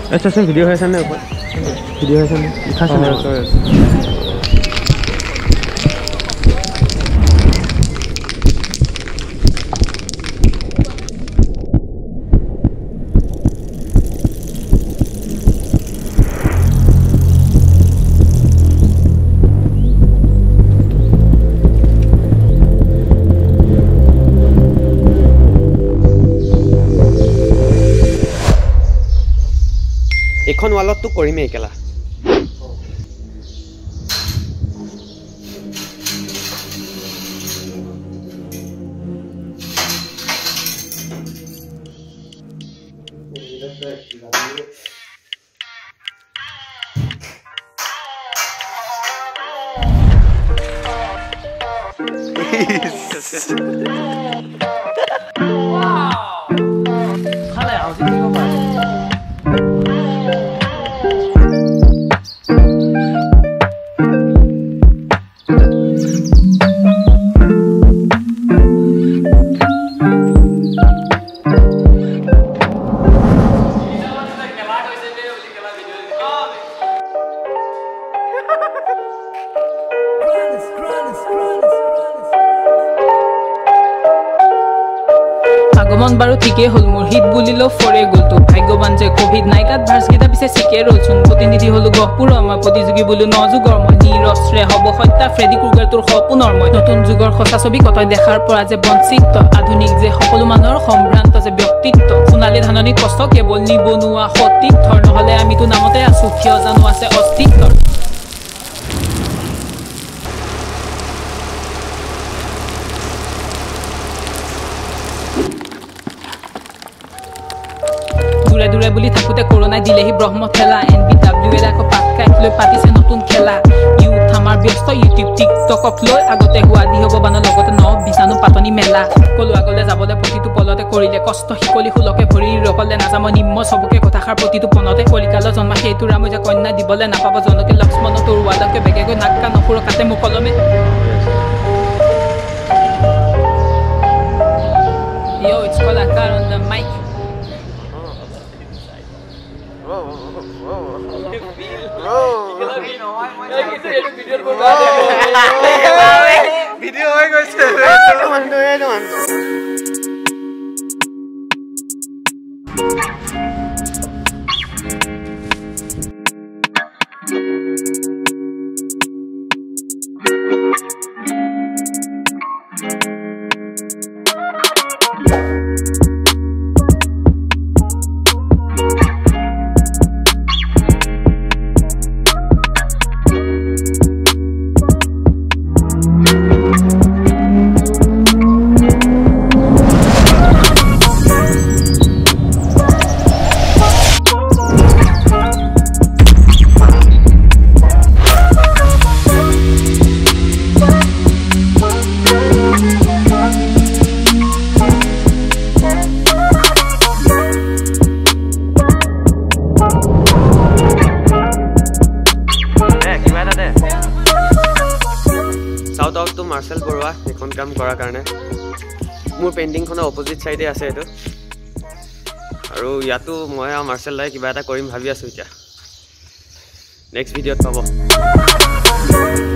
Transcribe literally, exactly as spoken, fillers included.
আচ্ছা আচ্ছা ভিডিঅ' হৈ আছে নে ওপৰত ভিডিঅ' হৈ আছে নে লিখা আছে নে এখন ওয়ালত তো কৰিমে একেলা আগমন বাৰু ঠিকে হল মোৰ হিট বুলিলো ফৰে গলতো ভাগ্যবান যে কোভিড নাইকাত ভাৰ্স কিটা পিছে শিকে ৰলচোন প্ৰতিনিধি হলো গহপুৰ আমাৰ প্ৰতিযোগী বুলো নযুগৰ মই নিৰস্ত্ৰে হব হত্যা ফ্ৰেডি ক্ৰুগাৰ তোৰ সপোনৰ মই নতুন যুগৰ খচা ছবি কতই দেখাৰ পৰা যে বঞ্চিত আধুনিক যে সকলো মানুহৰ সম্ভ্ৰান্ত যে ব্যক্তিত্ব সোণালী ধাননি কষ্ট কেৱল নিবনুৱা সতীৰ্থৰ নহলে আমিতো নামতে আছো কিয় জানো আছে অস্তিত্ব দূৰে দূৰে বুলি থাকোতে কৰোনাই দিলেহি ব্ৰহ্ম ঠেলা এন বি ডাব্লিউ এৰ আকৌ পাটকাইক লৈ পাতিছে নতুন খেলা ইউথ আমাৰ ব্যস্ত ইউটিউব টিকটকক লৈ আগতে হোৱা দি হ'ব বানৰ লগতে ন বিছানো পাতনি মেলা কলো আগলৈ যাবলৈ প্ৰতিটো পলতে কৰিলে কষ্ট শিকলি সুলকে ভৰি ৰকলে নাযাম নিম্ন চবকে কথাষাৰ প্ৰতিটো পনতে কলিকালৰ জন্মা সেইটো ৰামৈ যে কন্যা দিবলৈ নাপাব জনকে লক্ষ্মণ তোৰ ৱালকে বেগে গৈ নাক কাণ নসুৰ কাটে মোক কলমে Yo, it's Kolakar on the mic. Video হৈ গৈছে মাৰ্চেল বৰুৱা এখন কাম কৰাৰ কাৰণে মোৰ পেইণ্টিংখনৰ অপজিট চাইডে আছে এইটো আৰু ইয়াতো মই আৰু মাৰ্চেল লাই কিবা এটা কৰিম ভাবি আছো এতিয়া নেক্সট ভিডিঅ'ত পাব